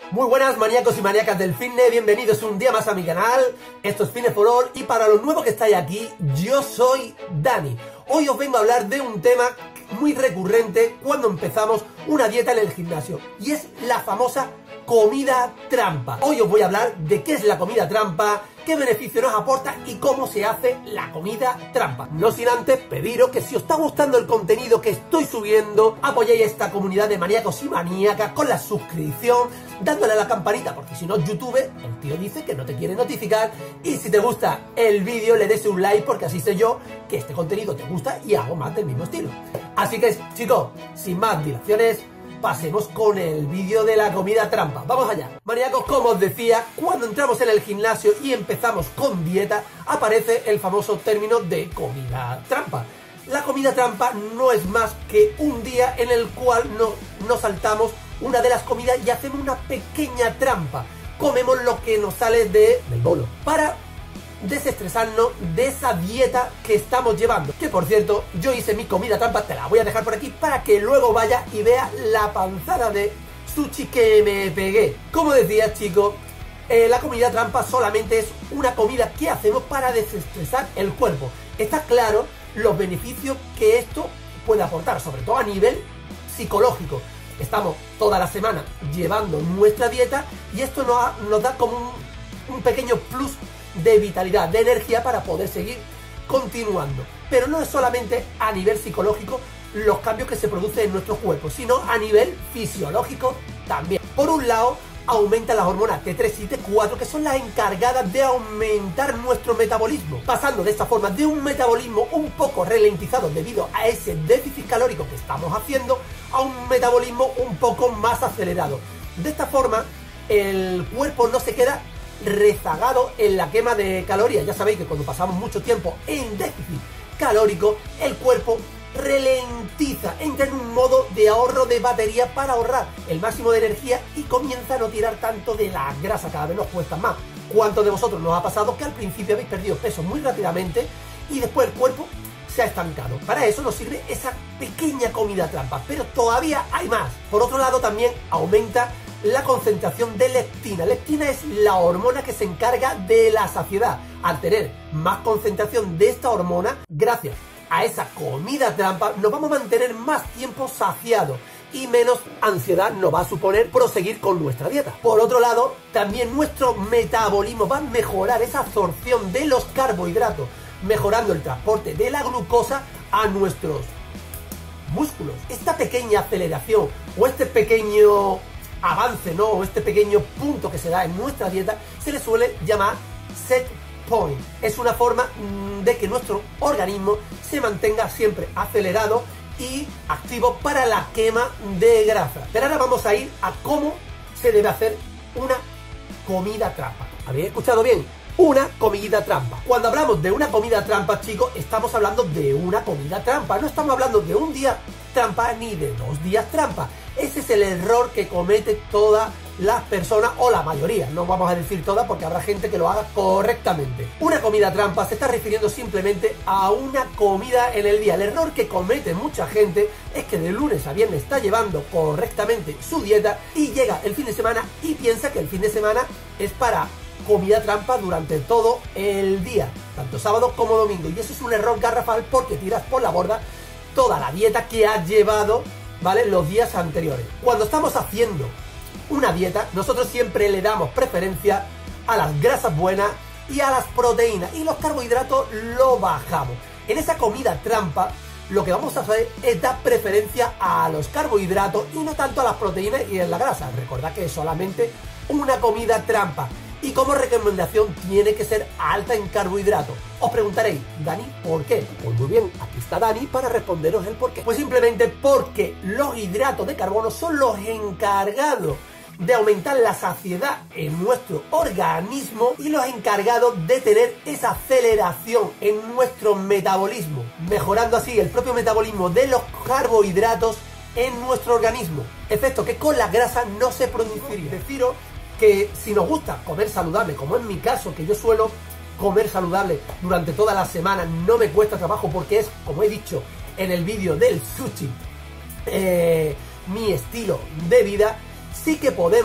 Muy buenas maníacos y maníacas del fitness, bienvenidos un día más a mi canal. Esto es Fitness for All y para los nuevos que estáis aquí, yo soy Dani. Hoy os vengo a hablar de un tema muy recurrente cuando empezamos una dieta en el gimnasio y es la famosa comida trampa. Hoy os voy a hablar de qué es la comida trampa, qué beneficio nos aporta y cómo se hace la comida trampa. No sin antes pediros que si os está gustando el contenido que estoy subiendo, apoyéis a esta comunidad de maníacos y maníacas con la suscripción, dándole a la campanita, porque si no YouTube, el tío dice que no te quiere notificar, y si te gusta el vídeo le des un like porque así sé yo que este contenido te gusta y hago más del mismo estilo. Así que chicos, sin más dilaciones, pasemos con el vídeo de la comida trampa. Vamos allá. Maníacos, como os decía, cuando entramos en el gimnasio y empezamos con dieta, aparece el famoso término de comida trampa. La comida trampa no es más que un día en el cual nos saltamos una de las comidas y hacemos una pequeña trampa. Comemos lo que nos sale del bolo para desestresarnos de esa dieta que estamos llevando. Que por cierto, yo hice mi comida trampa, te la voy a dejar por aquí para que luego vaya y vea la panzada de sushi que me pegué. Como decía, chicos, la comida trampa solamente es una comida que hacemos para desestresar el cuerpo. Está claro los beneficios que esto puede aportar, sobre todo a nivel psicológico. Estamos toda la semana llevando nuestra dieta y esto nos da como un pequeño plus de vitalidad, de energía para poder seguir continuando. Pero no es solamente a nivel psicológico los cambios que se producen en nuestro cuerpo, sino a nivel fisiológico también. Por un lado, aumentan las hormonas T3 y T4, que son las encargadas de aumentar nuestro metabolismo, pasando de esta forma de un metabolismo un poco ralentizado debido a ese déficit calórico que estamos haciendo, a un metabolismo un poco más acelerado. De esta forma, el cuerpo no se queda rezagado en la quema de calorías. Ya sabéis que cuando pasamos mucho tiempo en déficit calórico, el cuerpo ralentiza, entra en un modo de ahorro de batería para ahorrar el máximo de energía y comienza a no tirar tanto de la grasa, cada vez nos cuesta más. ¿Cuántos de vosotros nos ha pasado que al principio habéis perdido peso muy rápidamente y después el cuerpo se ha estancado? Para eso nos sirve esa pequeña comida trampa, pero todavía hay más. Por otro lado, también aumenta la concentración de leptina. Leptina es la hormona que se encarga de la saciedad. Al tener más concentración de esta hormona, gracias a esa comida trampa, nos vamos a mantener más tiempo saciados y menos ansiedad nos va a suponer proseguir con nuestra dieta. Por otro lado, también nuestro metabolismo va a mejorar esa absorción de los carbohidratos, mejorando el transporte de la glucosa a nuestros músculos. Esta pequeña aceleración o este pequeño avance, ¿no? O este pequeño punto que se da en nuestra dieta se le suele llamar set point. Es una forma de que nuestro organismo se mantenga siempre acelerado y activo para la quema de grasa. Pero ahora vamos a ir a cómo se debe hacer una comida trampa. ¿Habéis escuchado bien? Una comida trampa. Cuando hablamos de una comida trampa, chicos, estamos hablando de una comida trampa. No estamos hablando de un día trampa ni de 2 días trampa. Ese es el error que comete todas las personas, o la mayoría, no vamos a decir todas porque habrá gente que lo haga correctamente. Una comida trampa se está refiriendo simplemente a una comida en el día. El error que comete mucha gente es que de lunes a viernes está llevando correctamente su dieta y llega el fin de semana y piensa que el fin de semana es para comida trampa durante todo el día, tanto sábado como domingo, y eso es un error garrafal porque tiras por la borda toda la dieta que has llevado, ¿vale?, los días anteriores. Cuando estamos haciendo una dieta, nosotros siempre le damos preferencia a las grasas buenas y a las proteínas, y los carbohidratos lo bajamos. En esa comida trampa lo que vamos a hacer es dar preferencia a los carbohidratos y no tanto a las proteínas y a la grasa. Recordad que es solamente una comida trampa. Y como recomendación tiene que ser alta en carbohidratos. Os preguntaréis, Dani, ¿por qué? Pues muy bien, aquí está Dani para responderos el por qué. Pues simplemente porque los hidratos de carbono son los encargados de aumentar la saciedad en nuestro organismo y los encargados de tener esa aceleración en nuestro metabolismo, mejorando así el propio metabolismo de los carbohidratos en nuestro organismo. Efecto que con la grasa no se produciría. Deciros que si nos gusta comer saludable, como en mi caso, que yo suelo comer saludable durante toda la semana, no me cuesta trabajo porque es, como he dicho en el vídeo del sushi, mi estilo de vida, sí que podemos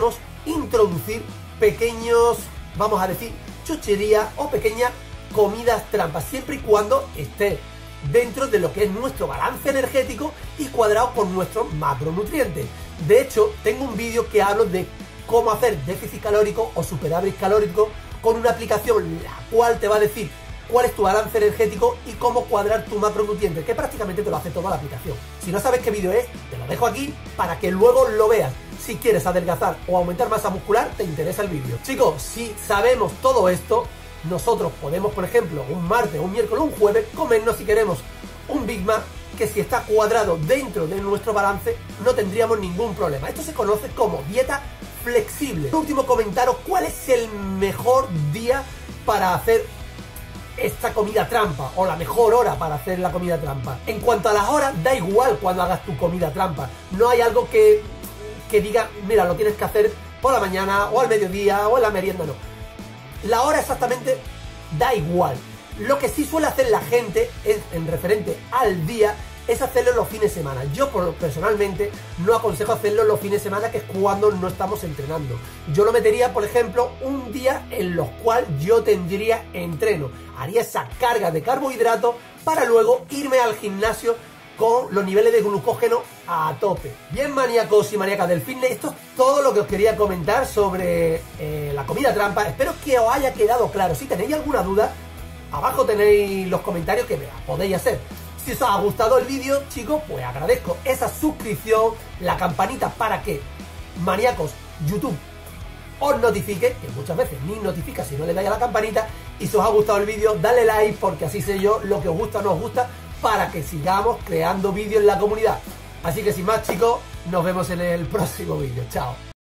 introducir pequeños, vamos a decir, chucherías o pequeñas comidas trampas, siempre y cuando esté dentro de lo que es nuestro balance energético y cuadrado con nuestros macronutrientes. De hecho, tengo un vídeo que hablo de cómo hacer déficit calórico o superávit calórico con una aplicación la cual te va a decir cuál es tu balance energético y cómo cuadrar tu macronutriente, que prácticamente te lo hace toda la aplicación. Si no sabes qué vídeo es, te lo dejo aquí para que luego lo veas. Si quieres adelgazar o aumentar masa muscular, te interesa el vídeo. Chicos, si sabemos todo esto, nosotros podemos, por ejemplo, un martes, un miércoles, un jueves, comernos si queremos un Big Mac que si está cuadrado dentro de nuestro balance no tendríamos ningún problema. Esto se conoce como dieta flexible. Por último, comentaros cuál es el mejor día para hacer esta comida trampa o la mejor hora para hacer la comida trampa. En cuanto a las horas, da igual cuando hagas tu comida trampa. No hay algo que diga, mira, lo tienes que hacer por la mañana o al mediodía o en la merienda, no. La hora exactamente da igual. Lo que sí suele hacer la gente es, en referente al día, es hacerlo los fines de semana. Yo personalmente no aconsejo hacerlo los fines de semana, que es cuando no estamos entrenando. Yo lo metería, por ejemplo, un día en los cuales yo tendría entreno. Haría esa carga de carbohidratos para luego irme al gimnasio con los niveles de glucógeno a tope. Bien, maníacos y maníacas del fitness, esto es todo lo que os quería comentar sobre la comida trampa. Espero que os haya quedado claro. Si tenéis alguna duda, abajo tenéis los comentarios que me podéis hacer. Si os ha gustado el vídeo, chicos, pues agradezco esa suscripción, la campanita para que, maníacos, YouTube os notifique, que muchas veces ni notifica si no le dais a la campanita. Y si os ha gustado el vídeo, dale like, porque así sé yo lo que os gusta o no os gusta, para que sigamos creando vídeos en la comunidad. Así que sin más, chicos, nos vemos en el próximo vídeo. Chao.